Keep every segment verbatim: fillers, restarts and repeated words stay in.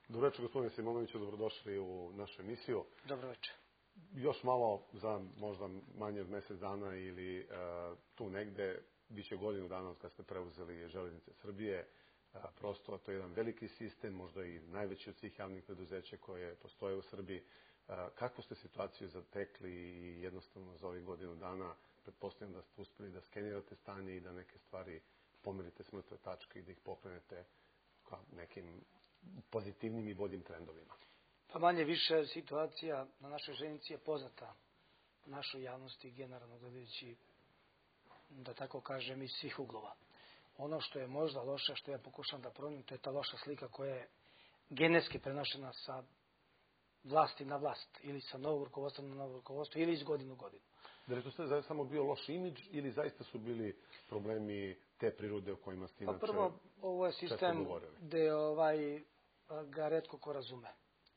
Dobro večer, gospodine Simonoviću, dobrodošli u našu emisiju. Dobro večer. Još malo, za možda manje od mjesec dana ili uh, tu negde, bit će godinu dana od kad ste preuzeli Železnice Srbije. Uh, prosto, to je jedan veliki sistem, možda i najveći od svih javnih preduzeća koje postoje u Srbiji. Uh, kakvu ste situaciju zatekli i jednostavno za ovih godinu dana? Pretpostavljam da ste uspeli da skenirate stanje i da neke stvari pomerite s mrtve tačke i da ih pokrenete ka nekim pozitivnim i boljim trendovima. Pa manje više situacija na našoj željeznici je poznata našoj javnosti, generalno gledajući, da tako kažem, iz svih uglova. Ono što je možda loše, što ja pokušam da promijenim, to je ta loša slika koja je genetski prenošena sa vlasti na vlast, ili sa novog rukovodstva na novo rukovodstvo, ili iz godinu u godinu. Da li to sve samo bio loš imidž ili zaista su bili problemi te prirode o kojima ste inače pa prvo, ovo je sistem gde ovaj, ga retko ko razume.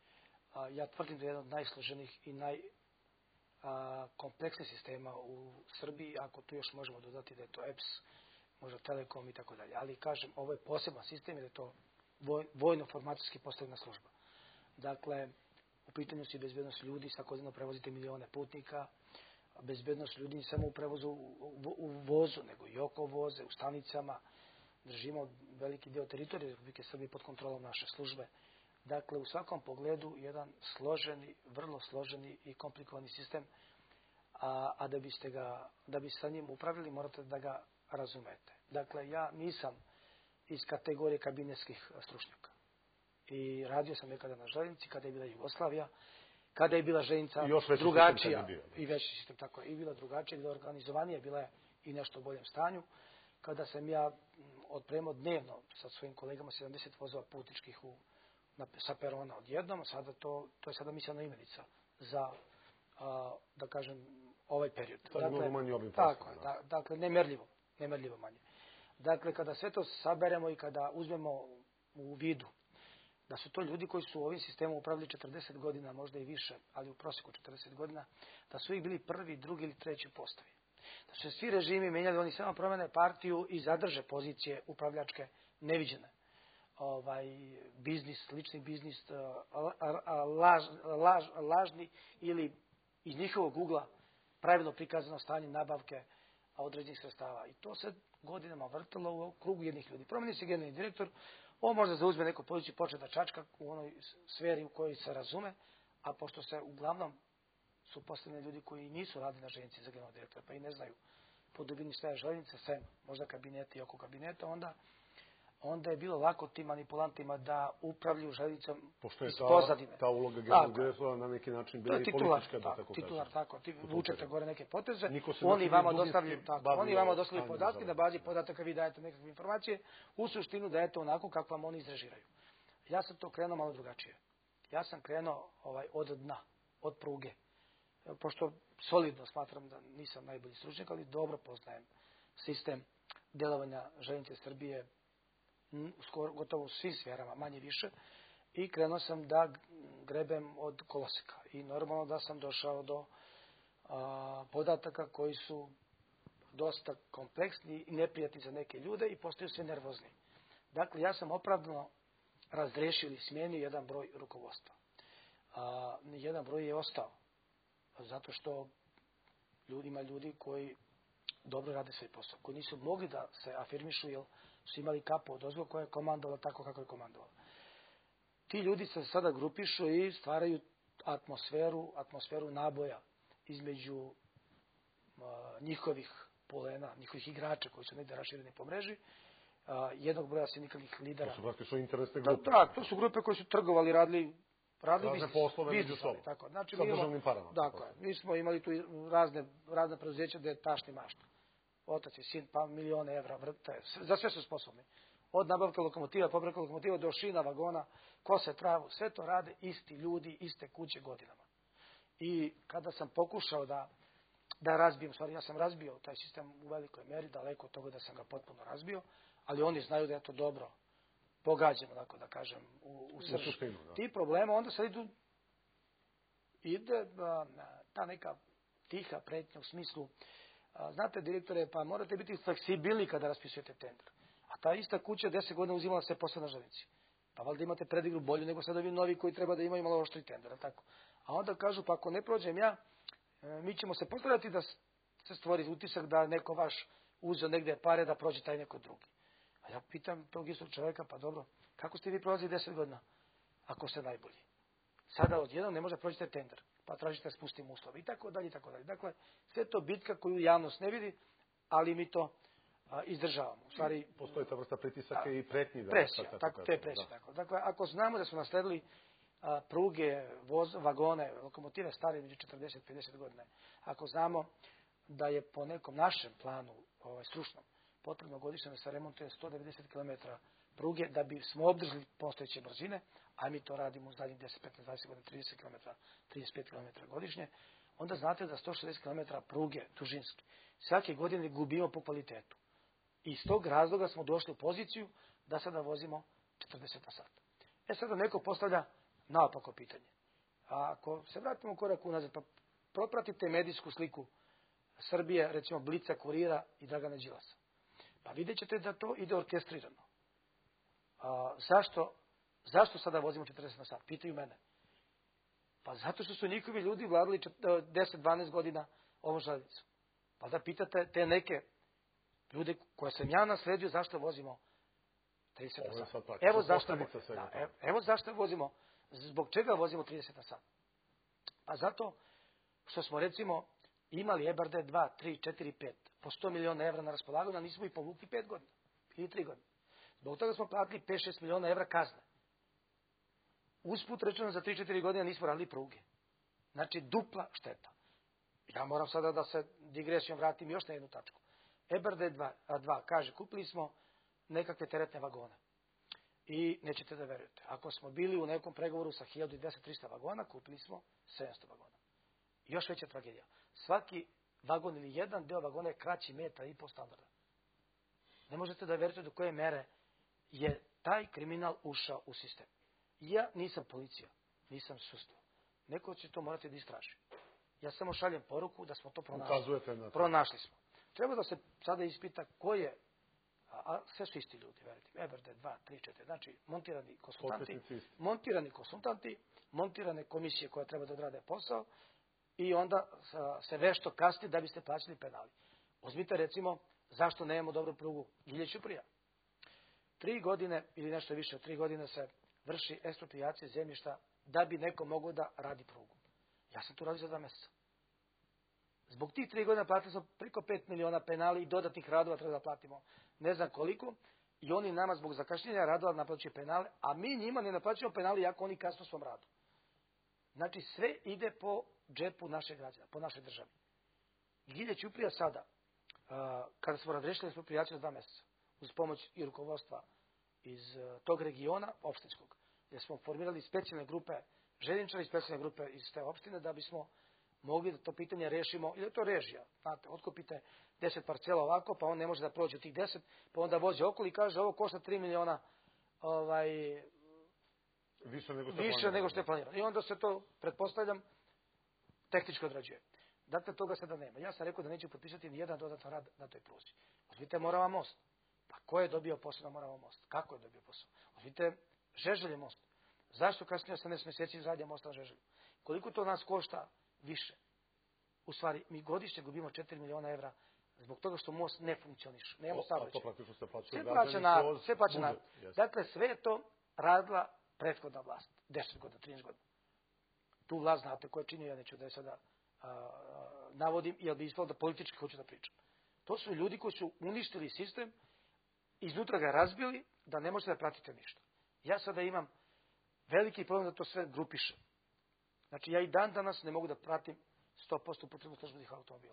Ja tvrdim da je jedan od najsloženijih i najkompleksnijih sistema u Srbiji, ako tu još možemo dodati da je to E P S, možda Telekom i tako dalje. Ali kažem, ovo je poseban sistem jer je to vojno-formacijski postavljena služba. Dakle, u pitanju su i bezbednost ljudi, svakodnevno prevozite milione putnika, bezbednost ljudi ne samo u prevozu u vozu, nego i oko voze, u stanicama. Držimo veliki dio teritorije Republike Srbije pod kontrolom naše službe. Dakle, u svakom pogledu jedan složeni, vrlo složeni i komplikovani sistem, a, a da biste ga, da bi sa njim upravili, morate da ga razumete. Dakle, ja nisam iz kategorije kabinetskih stručnjaka. I radio sam nekada na željeznici, kada je bila Jugoslavija, kada je bila željeznica drugačija, i veći sistem, tako je, i bila drugačija, bila organizovanija, bila je i nešto u boljem stanju. Kada sam ja otpremao dnevno sa svojim kolegama sedamdeset vozova putničkih u, na, sa perona odjednom, sada to, to je sada mislena imenica za, a, da kažem, ovaj period. To je mnogo manji obim tako je, da, dakle, nemerljivo, nemerljivo manje. Dakle, kada sve to saberemo i kada uzmemo u vidu da su to ljudi koji su u ovim sistemom upravljali četrdeset godina, možda i više, ali u prosjeku četrdeset godina, da su ih bili prvi, drugi ili treći postavi. Da su se svi režimi menjali, oni samo promene partiju i zadrže pozicije upravljačke neviđene. Ovaj, biznis, lični biznis, laž, laž, lažni ili iz njihovog ugla pravilno prikazano stanje nabavke određenih sredstava. I to se godinama vrtilo u krugu jednih ljudi. Promeni se generalni direktor, on možda zauzme neku poziciju, počne da čačka u onoj sferi u kojoj se razume, a pošto se uglavnom su postavljeni ljudi koji nisu radili na željeznici za generalnog direktora, pa i ne znaju po dubini staje željeznice, sem možda kabineti i oko kabineta, onda, onda je bilo lako tim manipulantima da upravljaju željeznicom iz pozadine. Ta uloga generalnog direktora na neki način bila i politička, da tako kažem. Titular, tako. Ti vučete gore neke poteze, oni vama dostavljaju, tako, oni vama dostavljaju podatke, na bazi podataka vi dajete nekakve informacije, u suštinu dajete onako kako vam oni izrežiraju. Ja sam to krenuo malo drugačije. Ja sam krenuo ovaj, od dna, od pruge. Pošto solidno smatram da nisam najbolji stručnjak, ali dobro poznajem sistem delovanja željeznice Srbije skoro, gotovo u svim sferama, manje više, i krenuo sam da grebem od koloseka. I normalno da sam došao do a, podataka koji su dosta kompleksni i neprijatni za neke ljude i postaju sve nervozni. Dakle, ja sam opravdano razrešio ili smijenio jedan broj rukovodstva. A, jedan broj je ostao. Zato što ljudi, ima ljudi koji dobro rade svoj posao, koji nisu mogli da se afirmišu jer su imali kapu od ozgo koja je komandovala tako kako je komandovala. Ti ljudi se sada grupišu i stvaraju atmosferu, atmosferu naboja između uh, njihovih polena, njihovih igrača koji su negdje rašireni po mreži, uh, jednog broja sindikalnih lidera. To su praktično interesne grupe. Da, to su grupe koji su trgovali, radili radili razne poslove među sobom. Tako, znači, sa državnim parama. Tako je. Mi smo imali tu razne, razne preduzeća gde je tašni mašta. Otac i sin, pa milione evra vrte. Za sve su sposobni. Od nabavke lokomotiva, popravka lokomotiva do šina, vagona, kose, travu. Sve to rade isti ljudi, iste kuće godinama. I kada sam pokušao da, da razbijem, stvari, ja sam razbio taj sistem u velikoj meri, daleko od toga da sam ga potpuno razbio, ali oni znaju da je to dobro pogađamo, tako da kažem, u, u srž. Ti problema onda sad idu, ide a, ta neka tiha pretnja u smislu, a, znate direktore, pa morate biti fleksibilni kada raspisujete tender. A ta ista kuća deset godina uzimala se posle na željeznici. Pa valjda imate predigru bolju nego sad ovi novi koji treba da imaju malo oštri tender, tako. A onda kažu, pa ako ne prođem ja, mi ćemo se postavljati da se stvori utisak da neko vaš uzeo negde pare da prođe taj neko drugi. A ja pitam tog istog čovjeka, pa dobro, kako ste vi prolazili deset godina, ako ste najbolji? Sada odjednom ne može proći taj tender, pa tražite da spustimo uslove i tako dalje i tako dalje. Dakle, sve to bitka koju javnost ne vidi, ali mi to a, izdržavamo. U stvari, postoji ta vrsta pritisaka i pretnji. Da, presija, tako, tako, te presije. Da. Tako. Dakle, ako znamo da smo nasledili a, pruge, voz, vagone, lokomotive stare među četrdeset i pedeset godina, ako znamo da je po nekom našem planu, ovaj, stručnom, potrebno godišnje da se remontuje sto devedeset kilometara pruge da bi smo obdržali postojeće brzine, a mi to radimo u zadnjih deset, petnaest, dvadeset godina, trideset kilometara, trideset pet kilometara godišnje, onda znate da sto šezdeset kilometara pruge dužinske svake godine gubimo po kvalitetu. I iz tog razloga smo došli u poziciju da sada vozimo četrdeset na sat. E sada neko postavlja naopako pitanje. A ako se vratimo korak unazad, pa propratite medijsku sliku Srbije, recimo Blica, Kurira i Dragana Đilasa. Pa vidjet ćete da to ide orkestrirano. A, zašto, zašto sada vozimo četrdeset na sat? Pitaju mene. Pa zato što su njihovi ljudi vladali deset dvanaest godina ovom željeznicom. Pa da pitate te neke ljude koje sam ja nasledio zašto vozimo trideset na sat. Evo zašto, da, evo, evo zašto vozimo, zbog čega vozimo trideset na sat. Pa zato što smo recimo imali E B R D dva, tri, četiri, pet po sto miliona evra na raspolaganju, a nismo i povukli pet godina ili tri godine. Zbog toga smo platili pet šest miliona evra kazne. Usput rečeno za tri četiri godine nismo radili pruge. Znači dupla šteta. Ja moram sada da se digresijom vratim još na jednu tačku. E B R D dva kaže kupili smo nekakve teretne vagone. I nećete da verujete. Ako smo bili u nekom pregovoru sa hiljadu dvesta do trista vagona, kupili smo sedamsto vagona. I još veća tragedija. Svaki vagon ili jedan deo vagona je kraći metar i po standarda. Ne možete da verujete do koje mere je taj kriminal ušao u sistem. Ja nisam policija, nisam sudstvo. Neko će to morati da istraži. Ja samo šaljem poruku da smo to pronašli. Pronašli smo. Treba da se sada ispita ko je, a sve su isti ljudi, verujte. E B R D dva, tri, četiri, znači montirani konsultanti, montirani konsultanti, montirane komisije koje treba da odrade posao i onda se vešto kasni da biste plaćali penali. Uzmite recimo zašto nemamo dobru prugu Gilje-Ćuprija. Tri godine ili nešto više od tri godine se vrši eksproprijacija zemljišta da bi neko mogao da radi prugu. Ja sam tu radio za dva mjeseca. Zbog tih tri godina platili smo preko pet miliona penali i dodatnih radova treba da platimo ne znam koliko i oni nama zbog zakašnjenja radova naplaćuju penale, a mi njima ne naplaćujemo penali jako oni kasno svom radu. Znači sve ide po džepu našeg građana, po našoj državi. Gilje-Ćuprija sada, kada smo razrešili eksproprijaciju za dva mjeseca, uz pomoć i rukovodstva iz tog regiona opštinskog, gdje smo formirali specijalne grupe željezničara i specijalne grupe iz te opštine da bismo mogli da to pitanje rešimo, ili je to režija. Znate, otkupite deset parcela ovako, pa on ne može da prođe tih deset, pa onda vozi okolo i kaže ovo košta tri miliona ovaj, više nego što, više nego što je planirano. I onda se to, pretpostavljam, tehnički odrađuje. Dakle, toga sada nema. Ja sam rekao da neću potpisati ni jedan dodatan rad na toj pruzi. Uzmite Morava most. Pa ko je dobio posao na Morava most? Kako je dobio posao? Uzmite Žeželje most. Zašto kasnije osamnaest mjeseci izradnja mosta na Žeželju? Koliko to nas košta više? U stvari, mi godišnje gubimo četiri miliona evra zbog toga što most ne funkcioniše. Nemamo saobraćaj. Sve plaća na, sve plaća na. Dakle, sve je to radila prethodna vlast. deset godina, trinaest godina. Tu vlast znate ko je činio, ja neću da je sada a, a, navodim, jer bi ispalo da politički hoću da pričam. To su ljudi koji su uništili sistem, iznutra ga razbili, da ne možete da pratite ništa. Ja sada imam veliki problem da to sve grupišem. Znači, ja i dan danas ne mogu da pratim sto posto upotrebu službenih automobila.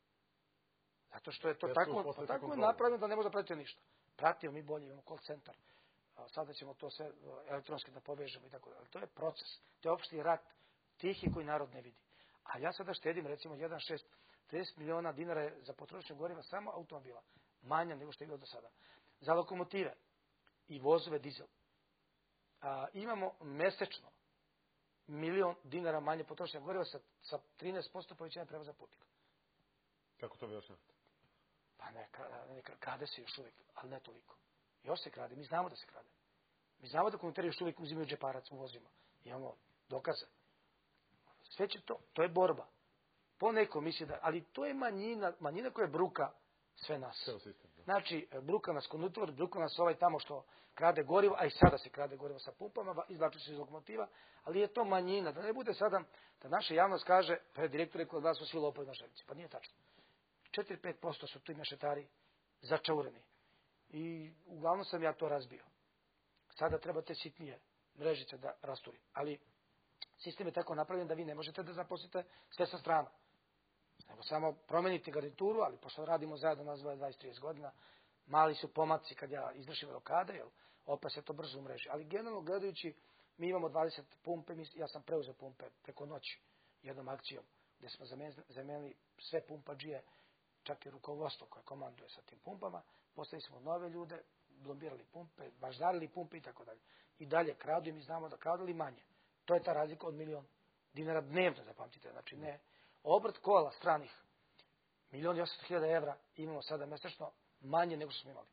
Zato što je to tako, pa tako je napravljeno da ne može da pratite ništa. Pratimo mi bolje, imamo call centar. Sada ćemo to sve elektronski da povežemo i tako da. Ali to je proces. To je opšti rat tihi koji narod ne vidi. A ja sada štedim recimo jedan šest, trideset miliona dinara za potrošnju goriva samo automobila. Manja nego što je bilo do sada. Za lokomotive i vozove dizel. A, imamo mesečno milion dinara manje potrošnja goriva sa, sa trinaest posto povećanja prevoza putnika. Kako to objašnjavate? Pa ne, ne, krade se još uvijek, ali ne toliko. Još se krade, mi znamo da se krade. Mi znamo da kondukteri još uvijek uzimaju džeparac u vozima. Imamo dokaze. Sve će to, to je borba. Poneko misli da, ali to je manjina, manjina koja bruka sve nas. Znači, bruka nas konduktor, bruka nas ovaj tamo što krade gorivo, a i sada se krade gorivo sa pumpama, izvlači se iz lokomotiva, ali je to manjina. Da ne bude sada, da naša javnost kaže, pa je direktor rekao da su svi lopovi na željeznici. Pa nije tačno. četiri do pet posto su tu mešetari začaureni. I uglavnom sam ja to razbio. Sada treba te sitnije mrežice da rasturi. Ali sistem je tako napravljen da vi ne možete da zaposlite sve sa strana. Nego samo promeniti garnituru, ali pošto radimo zajedno nas dvadeset do trideset godina, mali su pomaci kad ja izvršim rokade, jer opet se to brzo umreži. Ali generalno gledajući, mi imamo dvadeset pumpe, ja sam preuzeo pumpe preko noći jednom akcijom, gdje smo zamenili sve pumpađije, čak i rukovodstvo koje komanduje sa tim pumpama, postavili smo nove ljude, blombirali pumpe, baždarili pumpe i tako dalje. I dalje kradu i mi znamo da kradu li manje. To je ta razlika od milion dinara dnevno, zapamtite. Znači ne, obrt kola stranih, milion i osamsto hiljada evra imamo sada mesečno manje nego što smo imali.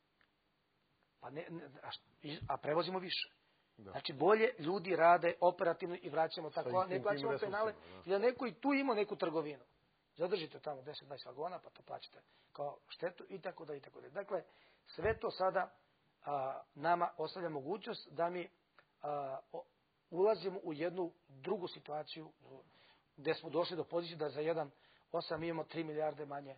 Pa ne, ne, a, a prevozimo više. Da. Znači bolje ljudi rade operativno i vraćamo tako, ne plaćamo penale, i da neko i tu ima neku trgovinu. Zadržite tamo deset do dvadeset vagona, pa to plaćate kao štetu i tako da i tako da. Dakle, sve to sada a, nama ostavlja mogućnost da mi a, o, ulazimo u jednu drugu situaciju gdje smo došli do pozicije da za jedan osam imamo tri milijarde manje,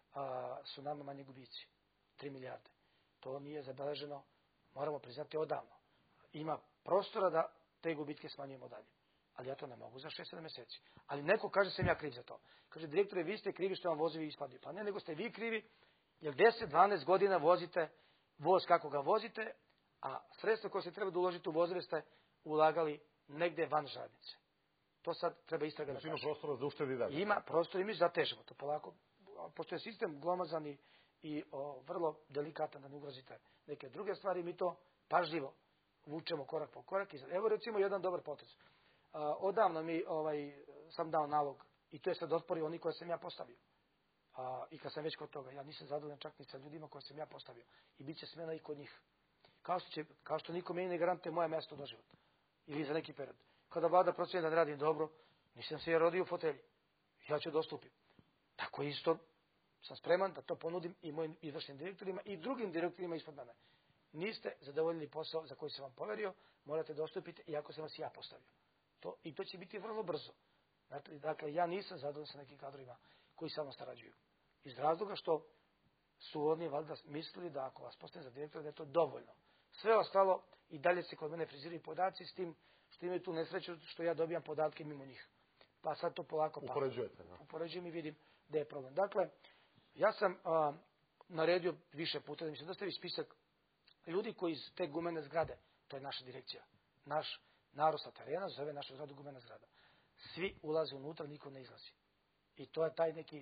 a, su nama manje gubici. tri milijarde. To nije zabeleženo, moramo priznati odavno. Ima prostora da te gubitke smanjujemo dalje. Ali ja to ne mogu za šest sedam mjeseci. Ali neko kaže sam ja kriv za to. Kaže, direktore, vi ste krivi što vam vozovi ispadaju. Pa ne, nego ste vi krivi, jer deset dvanaest godina vozite voz kako ga vozite, a sredstva koje se treba da uložiti u vozove ste ulagali negdje van željeznice. To sad treba istraga da kaže. Ima prostora za uštedi dalje. Ima prostora i mi zatežemo to polako. Pošto je sistem glomazan i, i o, vrlo delikatan da ne ugrozite neke druge stvari, mi to pažljivo vučemo korak po korak. Evo recimo jedan dobar potez. Uh, odavno mi ovaj, sam dao nalog i to je sad otporio oni koje sam ja postavio. Uh, I kad sam već kod toga, ja nisam zadovoljan čak ni sa ljudima koje sam ja postavio. I bit će smena i kod njih. Kao što, će, kao što niko meni ne garantuje moje mesto do života. Ili za neki period. Kada vlada procjeni da ne radim dobro, nisam se ja rodio u fotelji. Ja ću dostupiti. Tako isto sam spreman da to ponudim i mojim izvršnim direktorima i drugim direktorima ispod mene. Niste zadovoljili posao za koji sam vam poverio, morate dostupiti iako sam vas ja postavio. To, I to će biti vrlo brzo. Dakle, ja nisam zadovoljan sa nekim kadrovima koji samo sarađuju. Iz razloga što su oni valjda mislili da ako vas postane za direktora da je to dovoljno. Sve ostalo i dalje se kod mene friziraju podaci s tim što imaju tu nesreću što ja dobijam podatke mimo njih. Pa sad to polako pa. Upoređujete. Da. Upoređujem i vidim da je problem. Dakle, ja sam a, naredio više puta da mi se dostavi spisak ljudi koji iz te gumene zgrade, to je naša direkcija, naš narod sa terena zove našu zgradu gumena zgrada. Svi ulaze unutra, niko ne izlazi. I to je taj neki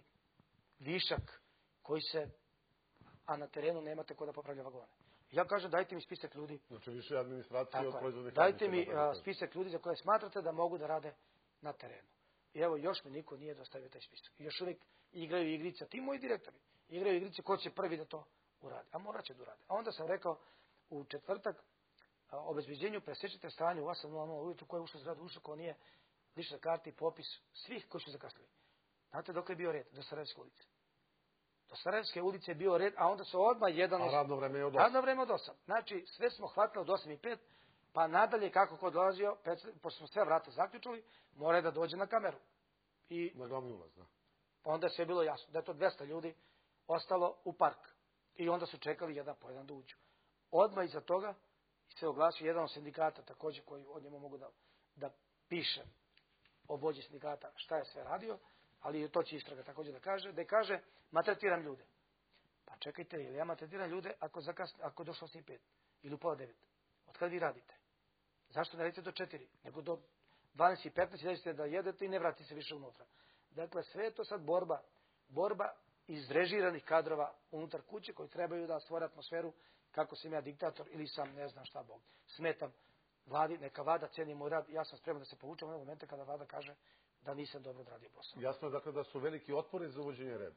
višak koji se, a na terenu nemate ko da popravlja vagone. Ja kažem, dajte mi spisak ljudi. Znači više administracije od proizvodnih. Dajte mi a, spisak ljudi za koje smatrate da mogu da rade na terenu. I evo, još mi niko nije dostavio taj spisak. I još uvijek igraju igrice, ti moji direktori, igraju igrice ko će prvi da to uradi. A morat će da uradi. A onda sam rekao, u četvrtak, o obezbeđenju presečite stanje u osam nula nula ujutru koje je ušlo zgradu, ušlo ko nije lična karta i popis svih koji su zakasnili. Znate dok je bio red? Do Sarajevske ulice. Do Sarajevske ulice je bio red, a onda su odmah jedan... A radno vreme je od osam. Radno vreme od osam. Znači, sve smo hvatili od osam i pet, pa nadalje kako ko dolazio, pošto smo sve vrata zaključili, mora da dođe na kameru. I na glavni ulaz, da. Onda je sve bilo jasno, da je to dvesta ljudi ostalo u park. I onda su čekali jedan po jedan da uđu. Odmah iza toga se oglasio jedan od sindikata, također koji od njemu mogu da, da piše o vođi sindikata šta je sve radio, ali to će istraga također da kaže, da kaže, maltretiram ljude. Pa čekajte, ili ja maltretiram ljude ako, zakasni, ako je došlo osam i pet ili u pola devet. Od kada vi radite? Zašto ne radite do četiri, nego do dvanaest i petnaest, idete da jedete i ne vratite se više unutra. Dakle, sve je to sad borba, borba izrežiranih kadrova unutar kuće koji trebaju da stvore atmosferu kako sam ja diktator ili sam ne znam šta Bog. Smetam vladi, neka vlada ceni moj rad, ja sam spreman da se povučem u onog momenta kada vlada kaže da nisam dobro odradio posao. Jasno je dakle da su veliki otpori za uvođenje reda.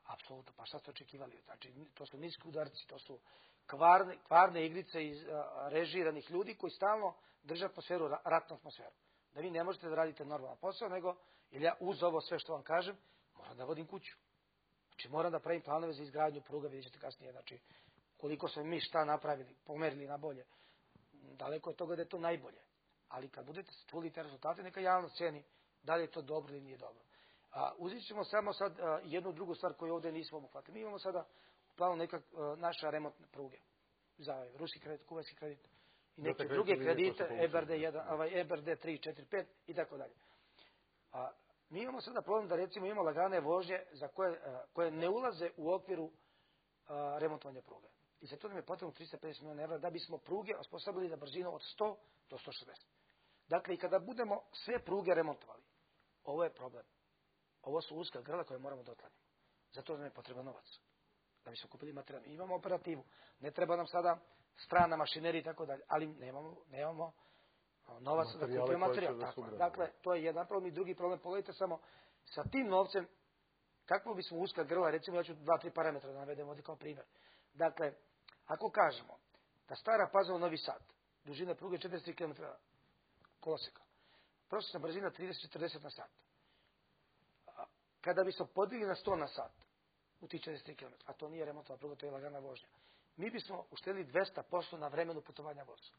Apsolutno, pa šta ste očekivali? Znači, to su niski udarci, to su kvarne, kvarne igrice iz a, režiranih ljudi koji stalno drže atmosferu, ratnu atmosferu. Da vi ne možete da radite normalan posao, nego, ili ja uz ovo sve što vam kažem, moram da vodim kuću. Znači, moram da pravim planove za izgradnju pruga, vidjet ćete kasnije, znači, koliko smo mi šta napravili, pomerili na bolje. Daleko je toga da je to najbolje. Ali kad budete čuli te rezultate, neka javnost ceni da li je to dobro ili nije dobro. A, uzet ćemo samo sad a, jednu drugu stvar koju ovdje nismo obuhvatili. Mi imamo sada u planu nekak a, naše remontne pruge. Za ruski kredit, kuvajski kredit i neke druge kredite, E B R D jedan, ovaj, E B R D tri, četiri, pet i tako dalje. A, mi imamo sada problem da recimo imamo lagane vožnje za koje, a, koje ne ulaze u okviru a, remontovanja pruge. I za to nam je potrebno tristo pedeset milijuna evra da bismo pruge osposobili za brzinu od sto do sto šezdeset. Dakle, i kada budemo sve pruge remontovali, ovo je problem. Ovo su uska grla koje moramo da otklanjamo. Zato nam je potreban novac. Da bismo kupili materijal. Imamo operativu. Ne treba nam sada strana mašinerija i tako dalje. Ali nemamo, nemamo novac da kupimo materijal. Tako. Dakle, to je jedan problem. I drugi problem, pogledajte samo sa tim novcem kakvo bismo uska grla, recimo ja ću dva, tri parametra da navedem ovdje kao primjer. Dakle, ako kažemo da Stara Pazova Novi Sad, dužina pruge četrdeset tri kilometra koloseka, prosječna brzina trideset do četrdeset na sat. Kada bismo podigli na sto na sat u tih četrdeset tri kilometra, a to nije remontova pruga, to je lagana vožnja, mi bismo uštedili dvesta posto na vremenu putovanja voza.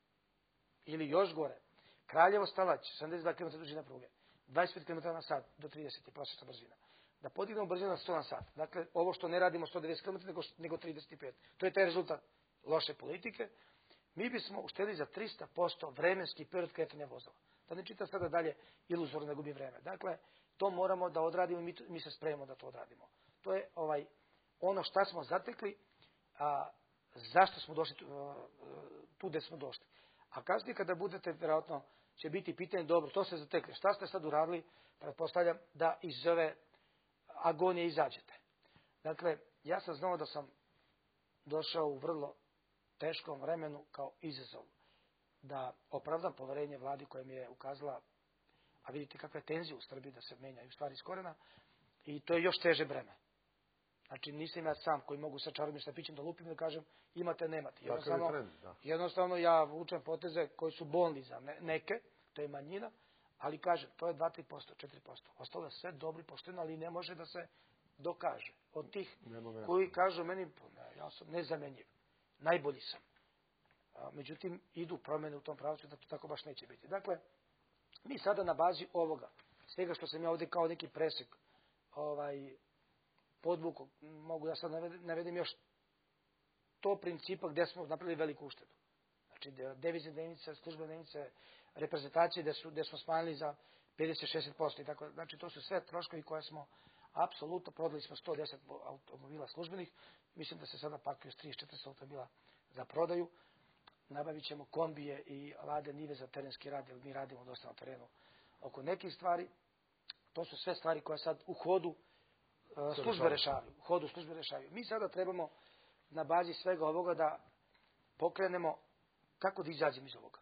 Ili još gore, Kraljevo Stalać, sedamdeset dva kilometra dužina pruge, dvadeset pet kilometara na sat do trideset je prosječna brzina. Da podignemo brzinu na sto na sat. Dakle, ovo što ne radimo sto devedeset kilometara nego, nego trideset pet. To je taj rezultat loše politike. Mi bismo uštedili za trista posto vremenski period kretanja vozova. Da ne čitam sada dalje iluzorno da gubi vreme. Dakle, to moramo da odradimo i mi, mi se spremamo da to odradimo. To je ovaj ono šta smo zatekli, a zašto smo došli tu, tu gde smo došli. A kasnije kada budete, vjerojatno će biti pitanje, dobro, to ste zatekli. Šta ste sad uradili? Pretpostavljam da iz ove agonije izađete. Dakle, ja sam znao da sam došao u vrlo teškom vremenu kao izazov da opravdam poverenje vladi koja mi je ukazala, a vidite kakve tenzije u Srbiji da se menjaju stvari iz korena, i to je još teže breme. Znači, nisam ja sam koji mogu sa čarobnim štapićem da lupim i da kažem imate, nemate. Jednostavno, trend, jednostavno ja vučem poteze koji su bolni za neke, to je manjina, ali kažem, to je dva do tri posto, četiri posto. Ostalo je sve dobri, pošteno, ali ne može da se dokaže. Od tih koji kažu meni, ne, ja sam nezamenjiv, najbolji sam. A, međutim, idu promjene u tom pravcu da to tako baš neće biti. Dakle, mi sada na bazi ovoga, svega što sam ja ovdje kao neki presek ovaj, podvuku, mogu da sad navedem, navedem još to principa gdje smo napravili veliku uštedu. Znači, devizne dnevnice, službene dnevnice, reprezentacije gdje, su, gdje smo smanjili za pedeset do šezdeset posto i tako. Znači, to su sve troškovi koje smo apsolutno, prodali smo sto deset automobila službenih, mislim da se sada pakuje s trideset do četrdeset automobila za prodaju. Nabavit ćemo kombije i Lade Nive za terenski rad, jer mi radimo dosta na terenu oko nekih stvari. To su sve stvari koje sad u hodu uh, službe rešavaju. U hodu službe rešavaju. Mi sada trebamo na bazi svega ovoga da pokrenemo kako da izađemo iz ovoga.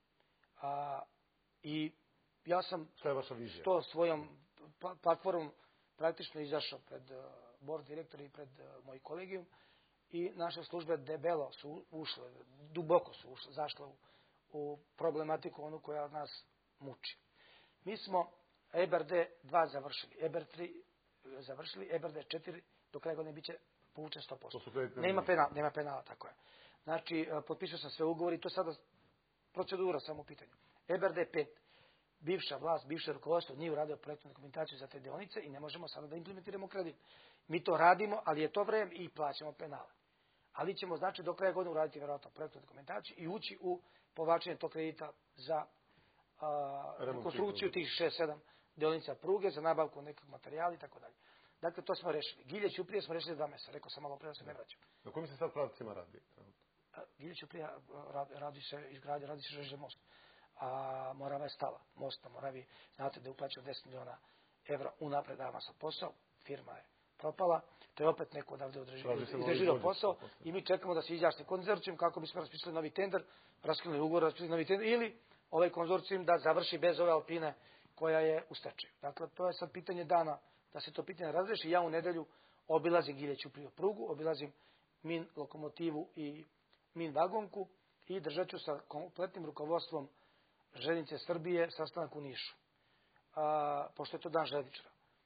A, I ja sam to svojom platformom praktično izašao pred uh, board direktora i pred uh, moj kolegijum i naše službe debelo su ušle, duboko su ušle, zašle u, u problematiku onu koja nas muči. Mi smo E B R D dva završili, E B R D tri završili, E B R D četiri do kraja godine biće povučen sto posto. Nema penala, nema penala, tako je. Znači, potpisao sam sve ugovori, to je sada procedura samo u pitanju. E B R D pet, bivša vlast, bivše rukovodstvo nije uradio projektnu dokumentaciju za te deonice i ne možemo sada da implementiramo kredit. Mi to radimo, ali je to vreme i plaćamo penale. Ali ćemo, znači, do kraja godine uraditi vjerojatno projektnu dokumentaciju i ući u povlačenje tog kredita za a, rekonstrukciju tih šest sedam deonica pruge, za nabavku nekog materijala i tako dalje. Dakle, to smo rešili. Gilje Ćuprije smo rešili dva mjeseca. Rekao sam malo pre da se ne vraćam. Na kojim se sad pravcima radi? Gilje Ćuprije radi, radi se izgradnja, radi se žeželj most. A Morava je stala. Most na Moravi, znate da je uplaćeno deset miliona evra unapred dama sa posao. Firma je propala. To je opet neko odavde izrežirao posao i mi čekamo da se izjasni konzorcijum kako bismo raspisali novi tender, raskinuli ugovor, raspisali novi tender ili ovaj konzorcijum da završi bez ove Alpine koja je u stečaju. Dakle, to je sad pitanje dana da se to pitanje razreši. Ja u nedelju obilazim Gilje Ćupriju prugu, obilazim min lokomotivu i min vagonku i držat ću sa kompletnim rukovodstvom Željeznice Srbije sastanak u Nišu. A, pošto je to dan željezničara.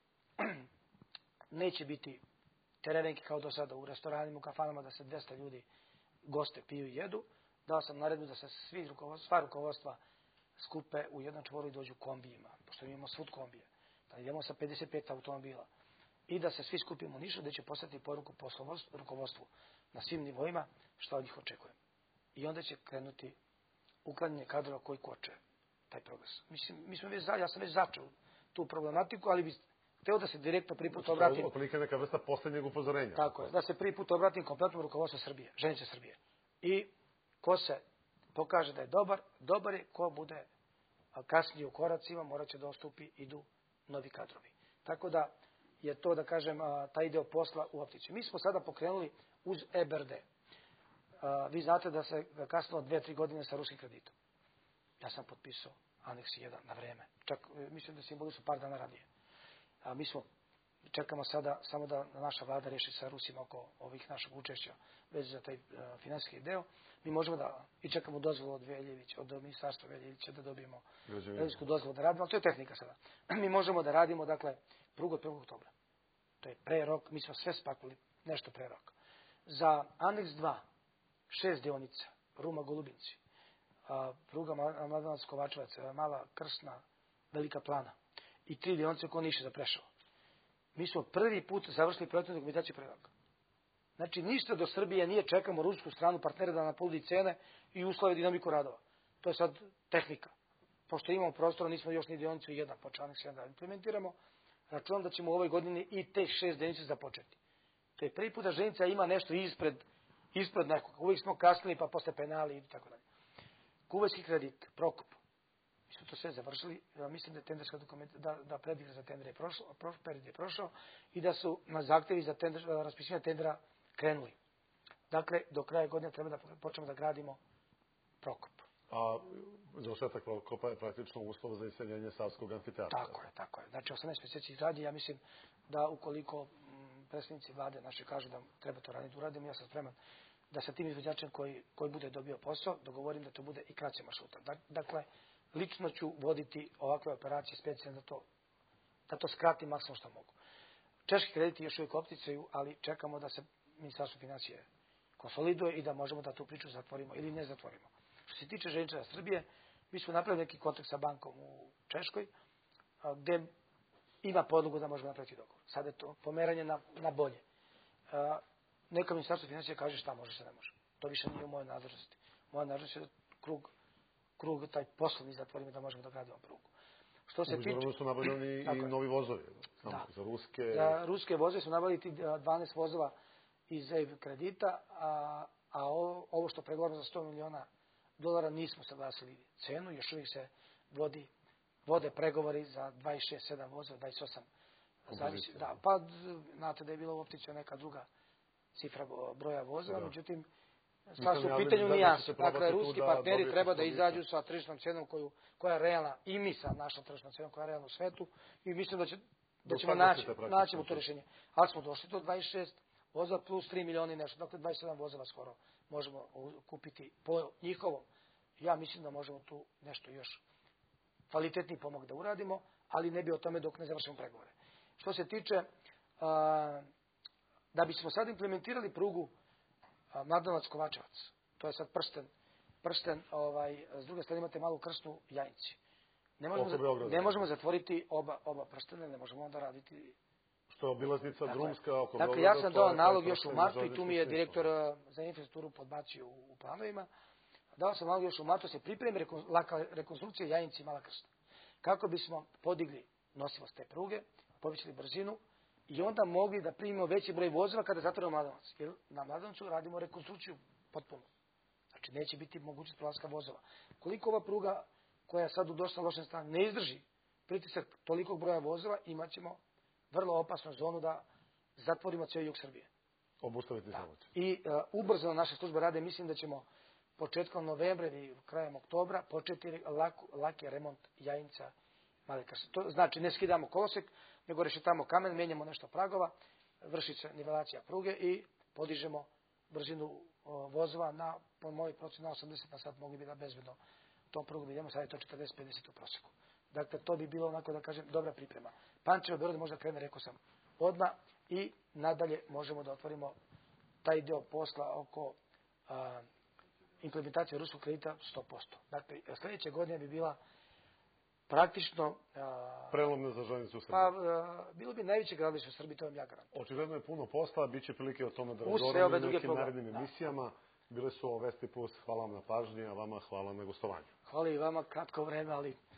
Neće biti tererenki kao do sada u restoranima, u kafanama da se dvesta ljudi goste piju i jedu. Dao sam naredbu da se svi rukovodstva, sva rukovodstva skupe u jednom čvoru i dođu kombijima, pošto imamo svud kombije. Da idemo sa pedeset pet automobila. I da se svi skupimo u Nišu, da će poslati poruku rukovodstvu na svim nivoima što od njih očekujem. I onda će krenuti uklanjanje kadrova koji koče taj progres. Mislim, mi smo već, ja sam već začeo tu problematiku, ali bi hteo da se direktno prvi put obratim. Znači, otprilike neka vrsta posljednjeg upozorenja. Tako je, da se prvi put obratim kompletnom rukovodstvu Srbije, Željeznice Srbije. I ko se pokaže da je dobar, dobar je, ko bude kasnije u koracima, morat će da ostupi, idu novi kadrovi. Tako da je to, da kažem, taj deo posla u optici. Mi smo sada pokrenuli uz E B R D. Vi znate da se kasnilo dve, tri godine sa ruskim kreditom. Ja sam potpisao aneks jedan na vreme. Čak, mislim da simboli su par dana ranije. A mi smo, čekamo sada samo da naša vlada reši sa Rusima oko ovih našeg učešća već za taj finansijski deo. Mi možemo da, i čekamo dozvolu od Veljevića, od ministarstva Veljevića da dobijemo građevinsku dozvolu da radimo, ali to je tehnika sada. Mi možemo da radimo, dakle, prugu od prvog oktobra. To je pre rok, mi smo sve spakuli, nešto pre rok. Za aneks dva, šest dionica, Ruma Golubinci, pruga Mladenovac Kovačevac, Mala Krsna, Velika Plana i tri dionice oko Niša za Preševo. Mi smo prvi put završili projektnu dokumentaciju pre roka. Znači, ništa do Srbije nije, čekamo rusku stranu partnera da nam ponudi cene i uslove dinamiku radova. To je sad tehnika. Pošto imamo prostora, nismo još ni dionicu jedan, pa aneks jedan da implementiramo, računam da ćemo u ovoj godini i te šest dionica započeti. To je prvi put da željeznica ima nešto ispred, ispred nekog. Uvijek smo kasnili, pa posle penali i tako dalje. Kuvajski kredit, Prokop. Mi smo to sve završili. Ja mislim da je tenderska dokumenta, da, da predik za tender je prošao, period je prošao i da su na zahtjevi za tender, raspisivanje tendera krenuli. Dakle, do kraja godine treba da počnemo da gradimo Prokop. A završetak Prokopa je praktično uslov za iseljenje Savskog amfiteatra. Tako je, tako je. Znači, osamnaest mjeseci izradi, ja mislim da ukoliko predstavnici vlade naše kažu da treba to raditi, uradimo, ja sam spreman da sa tim izvođačem koji, koji bude dobio posao, dogovorim da to bude i kraće maršruta. Dakle, lično ću voditi ovakve operacije specijalno da to, da to skratim maksimum što mogu. Češki krediti još uvijek opticaju, ali čekamo da se Ministarstvo financije konsoliduje i da možemo da tu priču zatvorimo ili ne zatvorimo. Što se tiče Željezničara Srbije, mi smo napravili neki kontakt sa bankom u Češkoj, gde ima podlogu da možemo napraviti dogovor. Sada je to pomeranje na, na bolje. Neka Ministarstvo financija kaže šta može, šta ne može. To više nije u mojoj nadležnosti. Moja nadležnost je da krug, krug taj poslovni zatvorimo da možemo da gradimo prugu. Što se tiče... su nabavljeni i novi vozovi. Da. Za ruske... Za ruske vozove su nabavili dvanaest vozova iz E I B kredita, a, a ovo, ovo što pregovaramo za sto miliona dolara nismo saglasili cenu, još uvijek se vodi, vode pregovori za dvadeset šest, sedam vozova, dvadeset osam. Zavisi, da, pa znate da je bila u opticiju neka druga cifra broja vozova, da. Međutim, stvar su u pitanju nijanse. Dakle, ruski da partneri treba da izađu sa tržišnom cenom koju, koja je realna i mi sa našom tržišnom cenom koja je realna u svetu i mislim da, će, da ćemo naći, naćemo to rješenje. Ali smo došli do dvadeset šest vozova plus tri miliona i nešto, dakle dvadeset sedam vozova skoro možemo kupiti po njihovom. Ja mislim da možemo tu nešto još kvalitetni pomak da uradimo, ali ne bi o tome dok ne završimo pregovore. Što se tiče, a, da bismo sad implementirali prugu Mladenovac-Kovačevac, to je sad prsten, prsten ovaj, s druge strane imate malu Krsnu Jajinci. Ne možemo, za, ne možemo zatvoriti oba, oba prstene, ne možemo onda raditi... Što je obilaznica dakle, drumska oko dakle, Beograda. Ja sam dao nalog još u martu i tu mi je direktor za infrastrukturu podbacio u, u planovima. Dao sam nalog još u martu, se pripremi rekon, rekonstrukcija Jajinci i Mala Krsna. Kako bismo podigli nosivost te pruge, povećali brzinu i onda mogli da primimo veći broj vozova kada zatvorimo Mladenovac. Jer na Mladenovcu radimo rekonstrukciju potpuno. Znači neće biti mogućnost prolaska vozova. Koliko ova pruga koja sad u dosta lošem stanju ne izdrži pritisak tolikog broja vozova, imat ćemo vrlo opasnu zonu da zatvorimo cijeli jug Srbije. Obustaviti zavoće. I uh, ubrzano naše službe rade, mislim da ćemo početkom novembra ili krajem oktobra početi laku, laki remont Jajinca Male Krsne. To znači ne skidamo kolosek, nego rešetamo kamen, menjamo nešto pragova vrši se nivelacija pruge i podižemo brzinu vozova na, po mojoj procjeni, na osamdeset na sat mogli bi da bezbedno tom prugom idemo, sad je to četrdeset pedeset u prosjeku. Dakle, to bi bilo, onako da kažem, dobra priprema. Pančevo Beograd možda krene, rekao sam, odmah i nadalje možemo da otvorimo taj deo posla oko a, implementacije ruskog kredita sto posto. Dakle, sljedeće godine bi bila praktično... A, prelomna za železnicu u Srbiji. Pa, a, bilo bi najveće gradilište u Srbiji, to vam ja garantujem. Očigledno je puno posla, bit će prilike o tome da razgovaramo u nekim narednim emisijama. Bile su ovo Vesti Plus, hvala vam na pažnji, a vama hvala na gostovanju. Hvala i vama, kratko vreme, ali